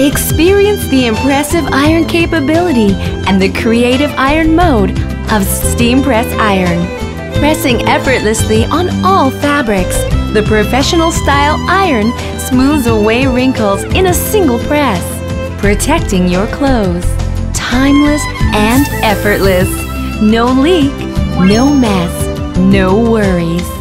Experience the impressive iron capability and the creative iron mode of Steam Press Iron. Pressing effortlessly on all fabrics, the professional style iron smooths away wrinkles in a single press, protecting your clothes. Timeless and effortless. No leak, no mess, no worries.